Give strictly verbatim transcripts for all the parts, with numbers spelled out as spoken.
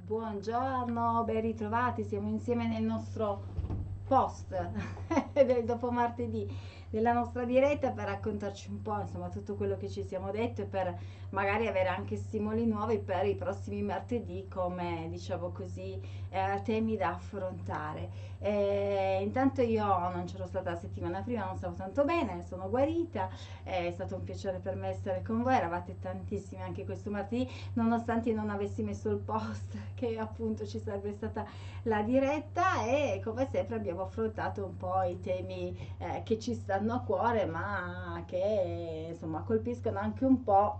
Buongiorno, ben ritrovati, siamo insieme nel nostro post del dopo martedì della nostra diretta per raccontarci un po', insomma, tutto quello che ci siamo detto e per magari avere anche stimoli nuovi per i prossimi martedì come, diciamo così, eh, temi da affrontare. Eh, intanto io non c'ero stata la settimana prima, non stavo tanto bene, sono guarita, è stato un piacere per me essere con voi, eravate tantissimi anche questo martedì, nonostante io non avessi messo il post che appunto ci sarebbe stata la diretta, e come sempre abbiamo affrontato un po' i temi eh, che ci stanno a cuore ma che insomma colpiscono anche un po'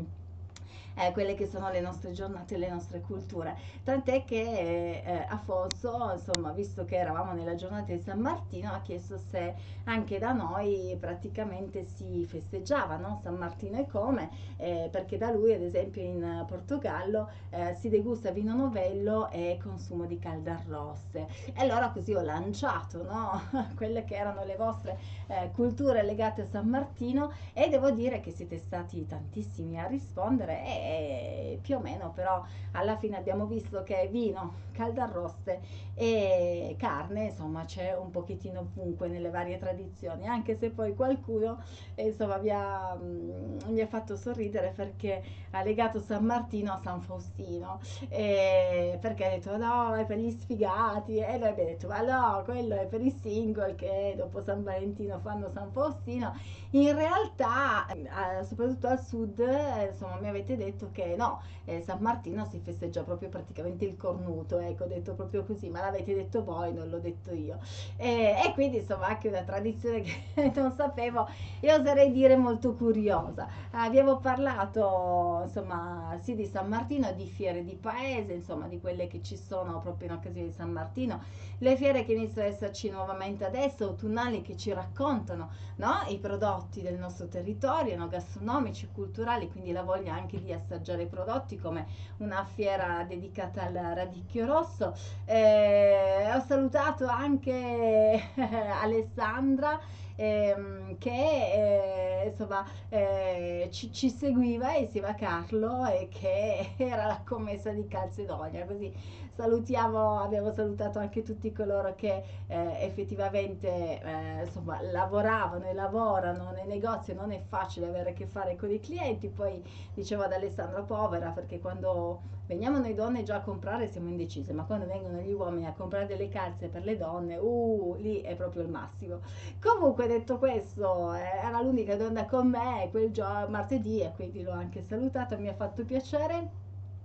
eh, quelle che sono le nostre giornate e le nostre culture. Tant'è che eh, Afonso, insomma, visto che eravamo nella giornata di San Martino, ha chiesto se anche da noi praticamente si festeggiava, no? San Martino e come, eh, perché da lui, ad esempio, in Portogallo eh, si degusta vino novello e consumo di caldarroste. E allora così ho lanciato, no? Quelle che erano le vostre eh, culture legate a San Martino, e devo dire che siete stati tantissimi a rispondere e più o meno però alla fine abbiamo visto che vino, caldarroste e carne, insomma, c'è un pochettino ovunque nelle varie tradizioni, anche se poi qualcuno eh, insomma mi ha, mm, mi ha fatto sorridere perché ha legato San Martino a San Faustino, e perché ha detto no, è per gli sfigati, e noi abbiamo detto ma no, quello è per i single che dopo San Valentino fanno San Faustino. In realtà, eh, soprattutto al sud, eh, insomma, mi avete detto che no, eh, San Martino si festeggia proprio praticamente il cornuto, ecco, ho detto proprio così, ma l'avete detto voi, non l'ho detto io. E, e quindi, insomma, anche una tradizione che non sapevo e oserei dire molto curiosa. Abbiamo parlato, insomma, sì di San Martino, di fiere di paese, insomma, di quelle che ci sono proprio in occasione di San Martino, le fiere che iniziano ad esserci nuovamente adesso, autunnali, che ci raccontano, no? I prodotti del nostro territorio, no? Gastronomici, culturali, quindi la voglia anche di assaggiare i prodotti, come una fiera dedicata al radicchio rosso. Eh, ho salutato anche Alessandra, ehm, che eh, insomma eh, ci, ci seguiva insieme a Carlo e che era la commessa di Calzedonia, così salutiamo, abbiamo salutato anche tutti coloro che eh, effettivamente eh, insomma lavoravano e lavorano nei negozi. Non è facile avere a che fare con i clienti. Poi dicevo ad Alessandra, povera, perché quando veniamo noi donne già a comprare siamo indecise, ma quando vengono gli uomini a comprare delle calze per le donne, uh, lì è proprio il massimo. Comunque, detto questo, eh, era l'unica donna con me quel giorno, martedì, e quindi l'ho anche salutata, mi ha fatto piacere.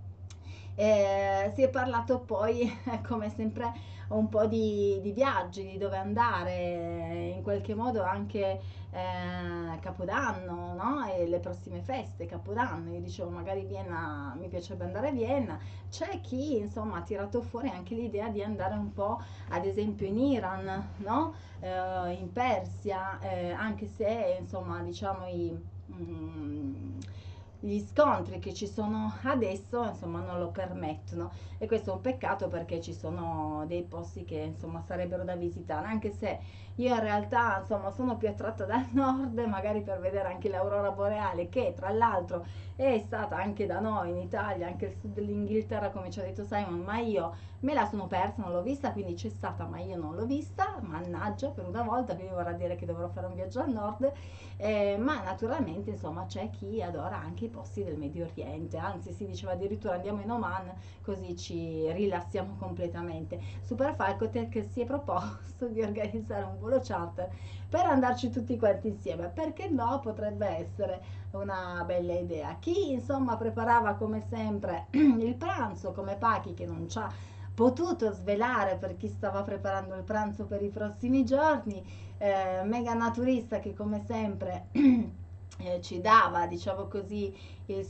Eh, si è parlato poi, come sempre, un po' di, di viaggi, di dove andare, in qualche modo anche eh, Capodanno, no? E le prossime feste, Capodanno. Io dicevo, magari Vienna, mi piacerebbe andare a Vienna. C'è chi, insomma, ha tirato fuori anche l'idea di andare un po', ad esempio, in Iran, no? Eh, in Persia, eh, anche se, insomma, diciamo, i... mm, gli scontri che ci sono adesso insomma non lo permettono, e questo è un peccato perché ci sono dei posti che insomma sarebbero da visitare, anche se io in realtà insomma sono più attratta dal nord, magari per vedere anche l'aurora boreale, che tra l'altro è stata anche da noi in Italia, anche il sud dell'Inghilterra come ci ha detto Simon, ma io me la sono persa, non l'ho vista, quindi c'è stata ma io non l'ho vista, mannaggia, per una volta, quindi vorrà dire che dovrò fare un viaggio al nord. Eh, ma naturalmente insomma c'è chi adora anche i posti del Medio Oriente, anzi si diceva addirittura andiamo in Oman così ci rilassiamo completamente. Super Falcotech si è proposto di organizzare un volo charter per andarci tutti quanti insieme, perché no, potrebbe essere una bella idea. Chi insomma preparava come sempre il pranzo, come Pachi che non ci ha potuto svelare per chi stava preparando il pranzo per i prossimi giorni, eh, mega naturista che come sempre eh, ci dava, diciamo così, il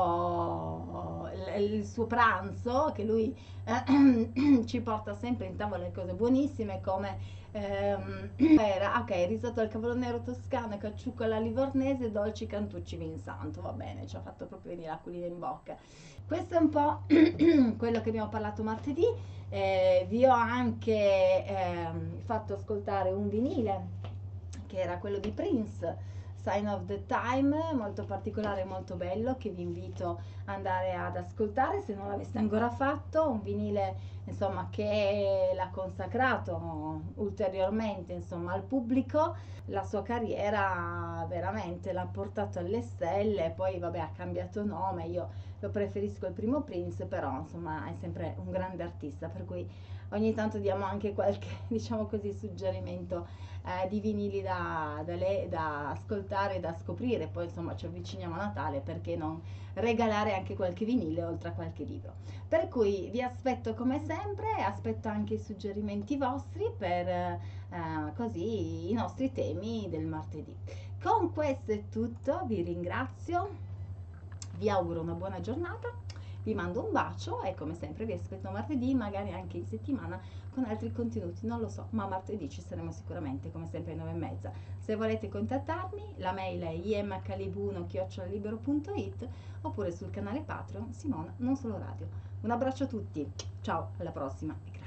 suo, il, il suo pranzo, che lui eh, ci porta sempre in tavola le cose buonissime come ehm, era, ok, risotto al cavolo nero toscano, cacciucco alla livornese, dolci cantucci vin santo, va bene, ci ha fatto proprio venire l'acquolina in bocca. Questo è un po' quello che abbiamo parlato martedì. Eh, vi ho anche ehm, fatto ascoltare un vinile che era quello di Prince, Sign of the Time, molto particolare e molto bello, che vi invito andare ad ascoltare se non l'aveste ancora fatto, un vinile insomma che l'ha consacrato ulteriormente insomma al pubblico, la sua carriera veramente l'ha portato alle stelle, poi vabbè ha cambiato nome, io lo preferisco il Primo Prince, però insomma è sempre un grande artista, per cui ogni tanto diamo anche qualche diciamo così suggerimento eh, di vinili da, da, le, da ascoltare, da scoprire, poi insomma ci avviciniamo a Natale, perché non regalare anche qualche vinile oltre a qualche libro. Per cui vi aspetto come sempre, aspetto anche i suggerimenti vostri per eh, così i nostri temi del martedì. Con questo è tutto, vi ringrazio, vi auguro una buona giornata, vi mando un bacio e come sempre vi aspetto martedì, magari anche in settimana con altri contenuti, non lo so, ma martedì ci saremo sicuramente come sempre alle nove e mezza. Se volete contattarmi, la mail è i m calibuno chiocciola libero punto it oppure sul canale Patreon Simona Non Solo Radio. Un abbraccio a tutti, ciao, alla prossima.